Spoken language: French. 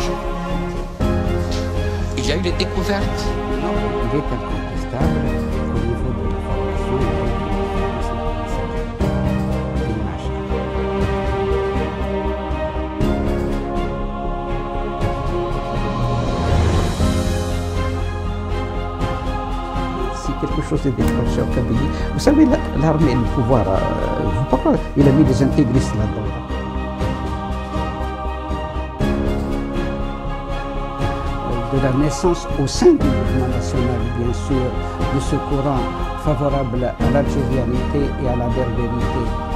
changer. Il y a eu des découvertes. Non, il est incontestable au niveau de la formation de l'image. Si quelque chose est déclenché en Kabylie, vous savez, l'armée, le pouvoir, pourquoi il a mis des intégristes là-dedans? De la naissance au sein du mouvement national, bien sûr, de ce courant favorable à l'algérianité et à la berbérité.